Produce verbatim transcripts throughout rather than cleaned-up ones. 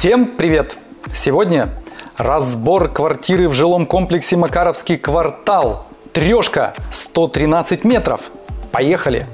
Всем привет! Сегодня разбор квартиры в жилом комплексе Макаровский квартал. Трешка, сто тринадцать метров. Поехали!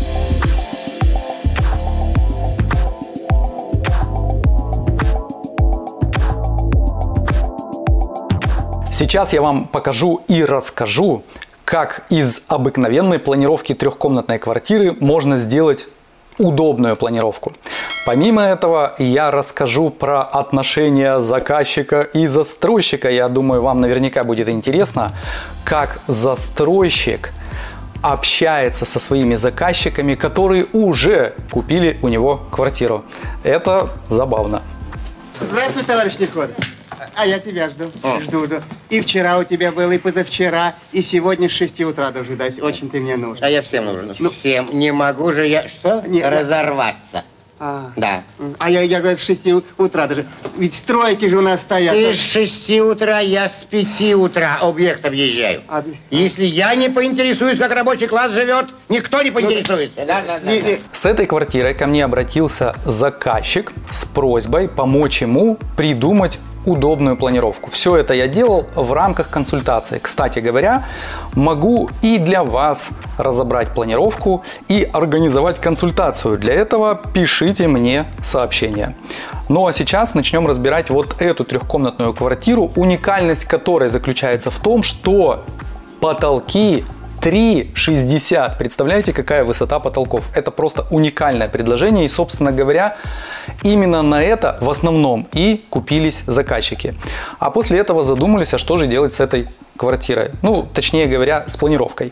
Сейчас я вам покажу и расскажу, как из обыкновенной планировки трехкомнатной квартиры можно сделать удобную планировку. Помимо этого, я расскажу про отношения заказчика и застройщика. Я думаю, вам наверняка будет интересно, как застройщик общается со своими заказчиками, которые уже купили у него квартиру. Это забавно. Здравствуй, товарищ Неходов. А я тебя жду. О. Жду, жду. И вчера у тебя был, и позавчера, и сегодня с шести утра дожидаюсь. Очень ты мне нужен. А я всем нужен. Ну, всем. Не могу же я... Что? Не, разорваться. А, да. А я, я говорю, с шести утра даже. Ведь стройки же у нас стоят. Ты с шести утра, я с пяти утра объект объезжаю. А... Если я не поинтересуюсь, как рабочий класс живет, никто не поинтересуется. Ну, да, да, да, не, да. Не. С этой квартирой ко мне обратился заказчик с просьбой помочь ему придумать удобную планировку. Все это я делал в рамках консультации. Кстати говоря, могу и для вас разобрать планировку и организовать консультацию. Для этого пишите мне сообщение. Ну а сейчас начнем разбирать вот эту трехкомнатную квартиру, уникальность которой заключается в том, что потолки три шестьдесят. Представляете, какая высота потолков? Это просто уникальное предложение. И, собственно говоря, именно на это в основном и купились заказчики. А после этого задумались, а что же делать с этой квартирой? Ну, точнее говоря, с планировкой.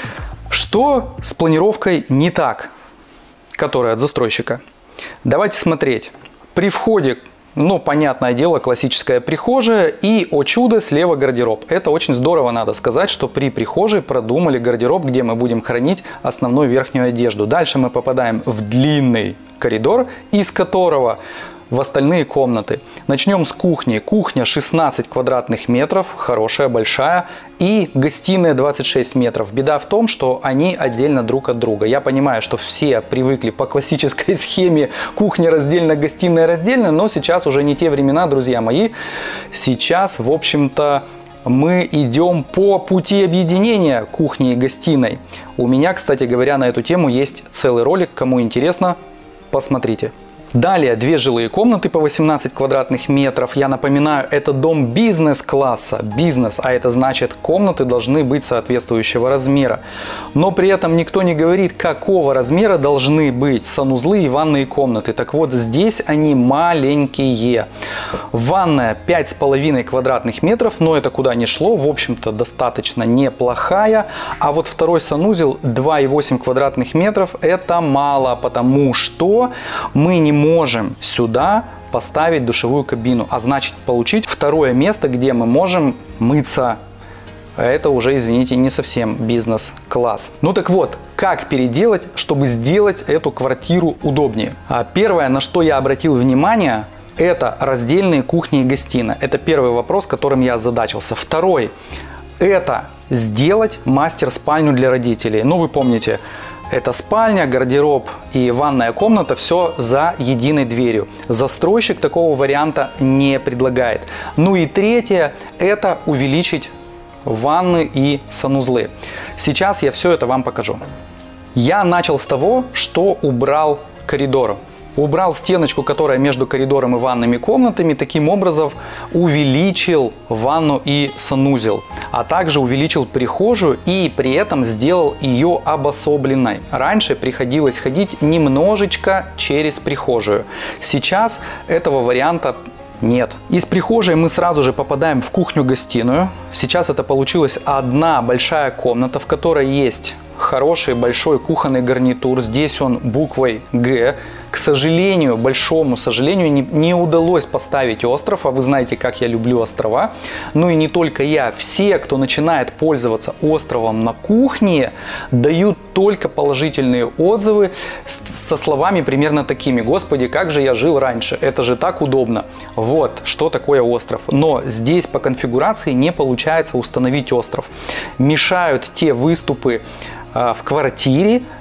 Что с планировкой не так, которая от застройщика? Давайте смотреть. При входе, ну, понятное дело, классическая прихожая и, о чудо, слева гардероб. Это очень здорово, надо сказать, что при прихожей продумали гардероб, где мы будем хранить основную верхнюю одежду. Дальше мы попадаем в длинный коридор, из которого в остальные комнаты. Начнем с кухни. Кухня шестнадцать квадратных метров, хорошая, большая. И гостиная двадцать шесть метров. Беда в том, что они отдельно друг от друга. Я понимаю, что все привыкли по классической схеме кухня раздельно, гостиная раздельно, но сейчас уже не те времена, друзья мои. Сейчас, в общем-то, мы идем по пути объединения кухни и гостиной. У меня, кстати говоря, на эту тему есть целый ролик. Кому интересно, посмотрите. Далее две жилые комнаты по восемнадцать квадратных метров. Я напоминаю, это дом бизнес-класса. Бизнес, а это значит, комнаты должны быть соответствующего размера. Но при этом никто не говорит, какого размера должны быть санузлы и ванные комнаты. Так вот, здесь они маленькие. Ванная пять с половиной квадратных метров, но это куда ни шло. В общем-то, достаточно неплохая. А вот второй санузел два и восемь квадратных метров, это мало, потому что мы не можем сюда поставить душевую кабину, а значит получить второе место, где мы можем мыться. Это уже, извините, не совсем бизнес-класс. Ну так вот, как переделать, чтобы сделать эту квартиру удобнее? Первое, на что я обратил внимание, это раздельные кухни и гостиная. Это первый вопрос, которым я озадачился. Второй, это сделать мастер-спальню для родителей. Ну вы помните, это спальня, гардероб и ванная комната, все за единой дверью. Застройщик такого варианта не предлагает. Ну и третье, это увеличить ванны и санузлы. Сейчас я все это вам покажу. Я начал с того, что убрал коридор. Убрал стеночку, которая между коридором и ванными комнатами, таким образом увеличил ванну и санузел, а также увеличил прихожую и при этом сделал ее обособленной. Раньше приходилось ходить немножечко через прихожую. Сейчас этого варианта нет. Из прихожей мы сразу же попадаем в кухню-гостиную. Сейчас это получилась одна большая комната, в которой есть хороший большой кухонный гарнитур. Здесь он буквой Г. К сожалению, большому сожалению, не, не удалось поставить остров, а вы знаете, как я люблю острова. Ну и не только я, все, кто начинает пользоваться островом на кухне, дают только положительные отзывы со словами примерно такими: «Господи, как же я жил раньше, это же так удобно». Вот, что такое остров. Но здесь по конфигурации не получается установить остров. Мешают те выступы в квартире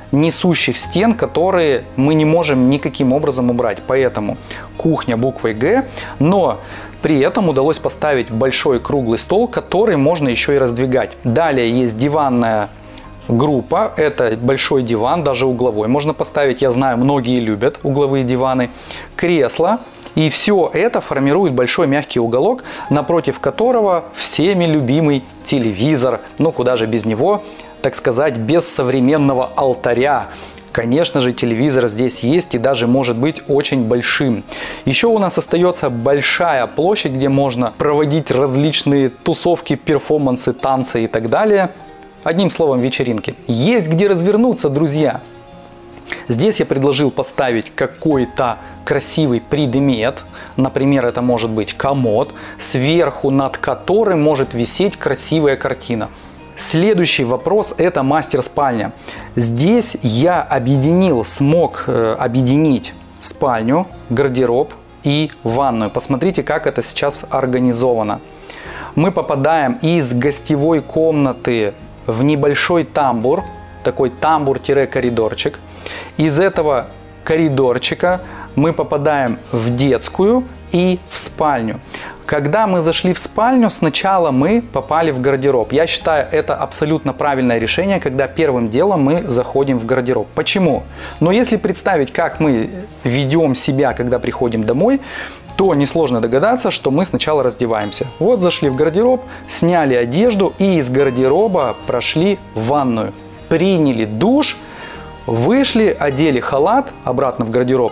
несущих стен, которые мы не можем никаким образом убрать. Поэтому кухня буквой Г, но при этом удалось поставить большой круглый стол, который можно еще и раздвигать. Далее есть диванная группа, это большой диван, даже угловой можно поставить, я знаю, многие любят угловые диваны, кресло, и все это формирует большой мягкий уголок, напротив которого всеми любимый телевизор, ну куда же без него, так сказать, без современного алтаря. Конечно же, телевизор здесь есть и даже может быть очень большим. Еще у нас остается большая площадь, где можно проводить различные тусовки, перформансы, танцы и так далее. Одним словом, вечеринки. Есть где развернуться, друзья. Здесь я предложил поставить какой-то красивый предмет. Например, это может быть комод, сверху над которым может висеть красивая картина. Следующий вопрос – это мастер-спальня. Здесь я объединил, смог э, объединить спальню, гардероб и ванную. Посмотрите, как это сейчас организовано. Мы попадаем из гостевой комнаты в небольшой тамбур, такой тамбур-коридорчик. Из этого коридорчика мы попадаем в детскую и в спальню. Когда мы зашли в спальню, сначала мы попали в гардероб. Я считаю, это абсолютно правильное решение, когда первым делом мы заходим в гардероб. Почему? Но если представить, как мы ведем себя, когда приходим домой, то несложно догадаться, что мы сначала раздеваемся. Вот зашли в гардероб, сняли одежду и из гардероба прошли в ванную. Приняли душ, вышли, одели халат обратно в гардероб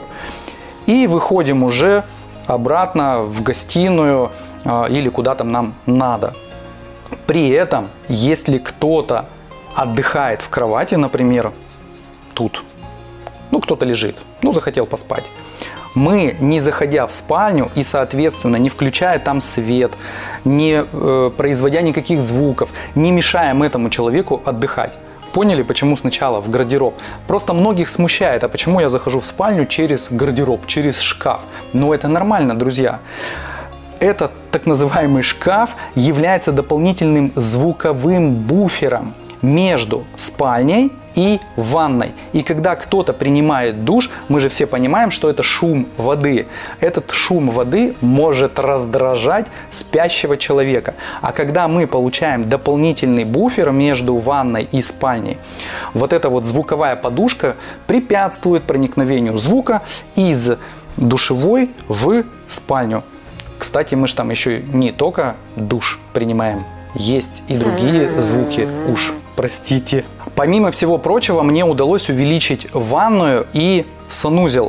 и выходим уже обратно в гостиную э, или куда там нам надо. При этом, если кто-то отдыхает в кровати, например, тут, ну кто-то лежит, ну захотел поспать, мы, не заходя в спальню и, соответственно, не включая там свет, не э, производя никаких звуков, не мешаем этому человеку отдыхать. Поняли, почему сначала в гардероб? Просто многих смущает, а почему я захожу в спальню через гардероб, через шкаф? Но это нормально, друзья. Этот так называемый шкаф является дополнительным звуковым буфером между спальней и ванной. И когда кто-то принимает душ, мы же все понимаем, что это шум воды. Этот шум воды может раздражать спящего человека. А когда мы получаем дополнительный буфер между ванной и спальней, вот эта вот звуковая подушка препятствует проникновению звука из душевой в спальню. Кстати, мы же там еще не только душ принимаем. Есть и другие звуки, уж простите. Помимо всего прочего, мне удалось увеличить ванную и санузел.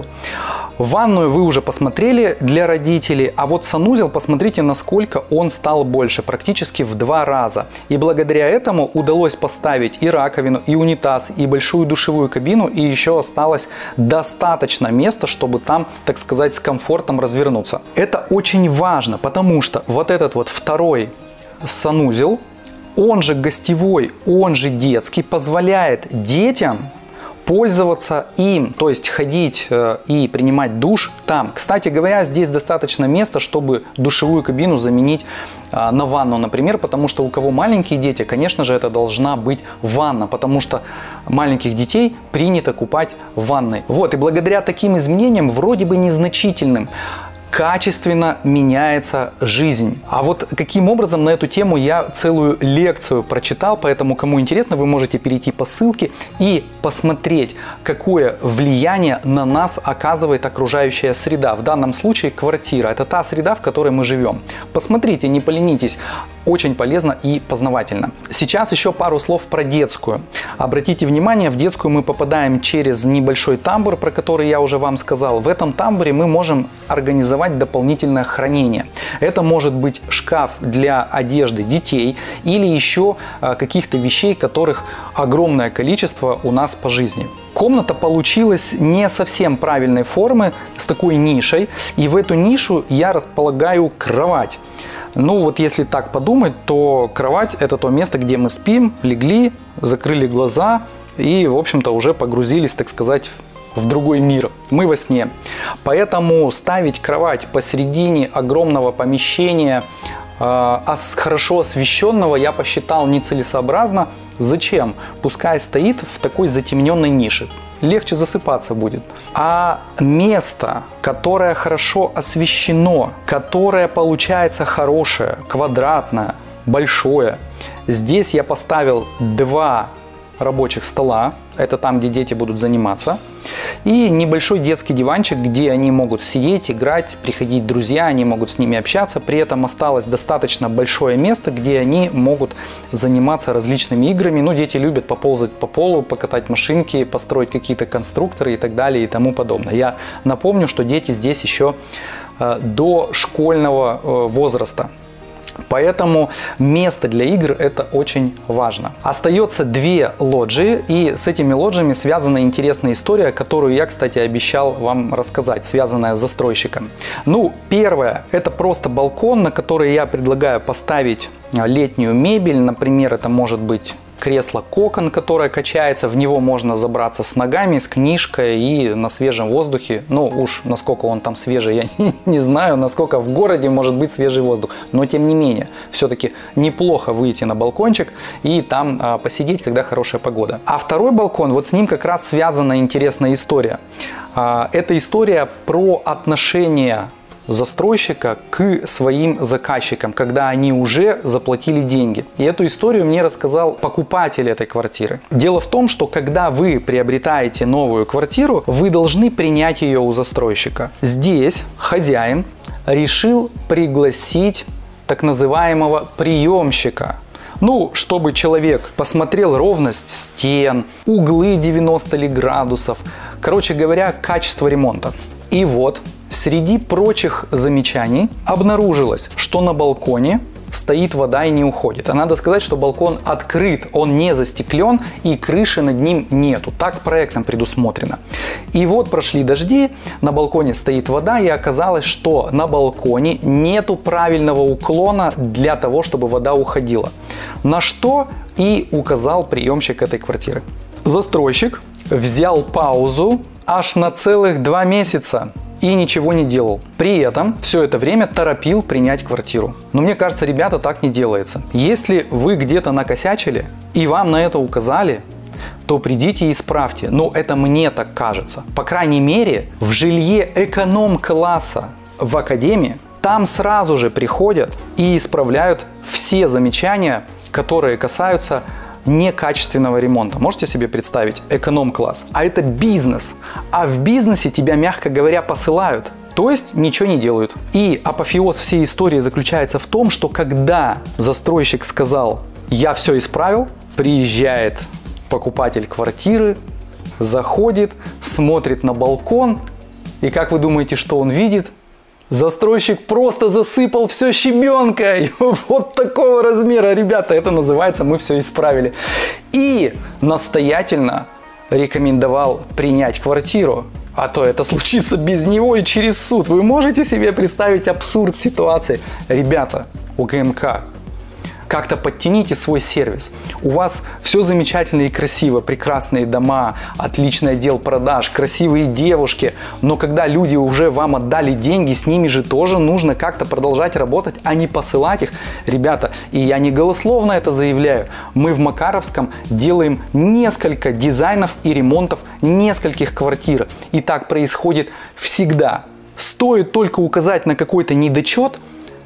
Ванную вы уже посмотрели для родителей, а вот санузел, посмотрите, насколько он стал больше, практически в два раза. И благодаря этому удалось поставить и раковину, и унитаз, и большую душевую кабину, и еще осталось достаточно места, чтобы там, так сказать, с комфортом развернуться. Это очень важно, потому что вот этот вот второй санузел, он же гостевой, он же детский, позволяет детям пользоваться им, то есть ходить э, и принимать душ там. Кстати говоря, здесь достаточно места, чтобы душевую кабину заменить э, на ванну, например, потому что у кого маленькие дети, конечно же, это должна быть ванна, потому что маленьких детей принято купать в ванной. Вот, и благодаря таким изменениям, вроде бы незначительным, качественно меняется жизнь. А вот каким образом, на эту тему я целую лекцию прочитал, поэтому кому интересно, вы можете перейти по ссылке и посмотреть, какое влияние на нас оказывает окружающая среда. В данном случае квартира. Это та среда, в которой мы живем. Посмотрите, не поленитесь. Очень полезно и познавательно. Сейчас еще пару слов про детскую. Обратите внимание, в детскую мы попадаем через небольшой тамбур, про который я уже вам сказал. В этом тамбуре мы можем организовать дополнительное хранение. Это может быть шкаф для одежды детей или еще каких-то вещей, которых огромное количество у нас по жизни. Комната получилась не совсем правильной формы, с такой нишей, и в эту нишу я располагаю кровать. Ну вот если так подумать, то кровать – это то место, где мы спим, легли, закрыли глаза и, в общем-то, уже погрузились, так сказать, в другой мир. Мы во сне. Поэтому ставить кровать посередине огромного помещения, э, хорошо освещенного, я посчитал нецелесообразно. Зачем? Пускай стоит в такой затемненной нише. Легче засыпаться будет. А место, которое хорошо освещено, которое получается хорошее, квадратное, большое, здесь я поставил два рабочих стола, это там, где дети будут заниматься, и небольшой детский диванчик, где они могут сидеть, играть, приходить друзья, они могут с ними общаться, при этом осталось достаточно большое место, где они могут заниматься различными играми. Ну, дети любят поползать по полу, покатать машинки, построить какие-то конструкторы и так далее и тому подобное. Я напомню, что дети здесь еще э, до школьного э, возраста. Поэтому место для игр – это очень важно. Остается две лоджии, и с этими лоджиями связана интересная история, которую я, кстати, обещал вам рассказать, связанная с застройщиком. Ну, первое – это просто балкон, на который я предлагаю поставить летнюю мебель. Например, это может быть кресло-кокон, которое качается, в него можно забраться с ногами, с книжкой и на свежем воздухе. Ну уж насколько он там свежий, я не, не знаю, насколько в городе может быть свежий воздух. Но тем не менее, все-таки неплохо выйти на балкончик и там а, посидеть, когда хорошая погода. А второй балкон, вот с ним как раз связана интересная история. А, это история про отношения застройщика к своим заказчикам, когда они уже заплатили деньги. И эту историю мне рассказал покупатель этой квартиры. Дело в том, что когда вы приобретаете новую квартиру, вы должны принять ее у застройщика. Здесь хозяин решил пригласить так называемого приемщика. Ну, чтобы человек посмотрел ровность стен, углы девяносто ли градусов, короче говоря, качество ремонта. И вот, среди прочих замечаний обнаружилось, что на балконе стоит вода и не уходит. А надо сказать, что балкон открыт, он не застеклен и крыши над ним нету. Так проектом предусмотрено. И вот прошли дожди, на балконе стоит вода, и оказалось, что на балконе нету правильного уклона для того, чтобы вода уходила. На что и указал приемщик этой квартиры. Застройщик взял паузу аж на целых два месяца и ничего не делал. При этом все это время торопил принять квартиру. Но мне кажется, ребята, так не делается. Если вы где-то накосячили и вам на это указали, то придите и исправьте. Но это мне так кажется. По крайней мере, в жилье эконом-класса в академии там сразу же приходят и исправляют все замечания, которые касаются некачественного ремонта. Можете себе представить? Эконом-класс. А это бизнес. А в бизнесе тебя, мягко говоря, посылают. То есть ничего не делают. И апофеоз всей истории заключается в том, что когда застройщик сказал: я все исправил, приезжает покупатель квартиры, заходит, смотрит на балкон, и как вы думаете, что он видит? Застройщик просто засыпал все щебенкой. Вот такого размера, ребята, это называется «мы все исправили». И настоятельно рекомендовал принять квартиру, а то это случится без него и через суд. Вы можете себе представить абсурд ситуации? Ребята, у ГМК, как-то подтяните свой сервис. У вас все замечательно и красиво, прекрасные дома, отличный отдел продаж, красивые девушки. Но когда люди уже вам отдали деньги, с ними же тоже нужно как-то продолжать работать, а не посылать их. Ребята, и я не голословно это заявляю, мы в Макаровском делаем несколько дизайнов и ремонтов нескольких квартир. И так происходит всегда. Стоит только указать на какой-то недочет,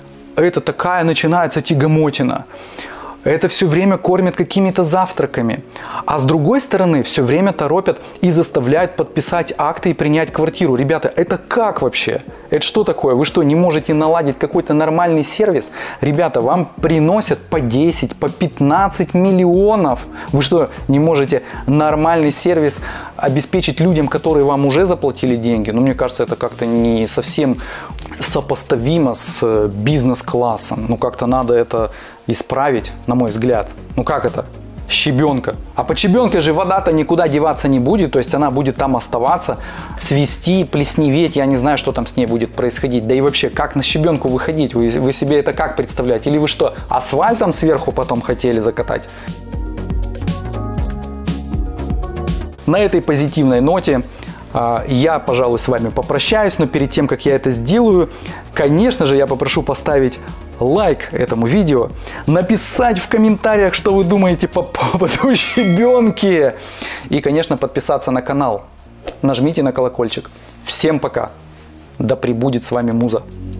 это такая начинается тягомотина. Это все время кормят какими-то завтраками. А с другой стороны, все время торопят и заставляют подписать акты и принять квартиру. Ребята, это как вообще? Это что такое? Вы что, не можете наладить какой-то нормальный сервис? Ребята, вам приносят по десять, по пятнадцать миллионов. Вы что, не можете нормальный сервис обеспечить людям, которые вам уже заплатили деньги? Ну, мне кажется, это как-то не совсем сопоставимо с бизнес-классом. Ну, как-то надо это исправить, на мой взгляд. Ну, как это? Щебенка. А под щебенкой же вода-то никуда деваться не будет, то есть она будет там оставаться, цвести, плесневеть, я не знаю, что там с ней будет происходить. Да и вообще, как на щебенку выходить? Вы, вы себе это как представляете? Или вы что, асфальтом сверху потом хотели закатать? На этой позитивной ноте Я, пожалуй, с вами попрощаюсь, но перед тем, как я это сделаю, конечно же, я попрошу поставить лайк этому видео, написать в комментариях, что вы думаете по поводу щебенки, и, конечно, подписаться на канал. Нажмите на колокольчик. Всем пока. Да пребудет с вами муза.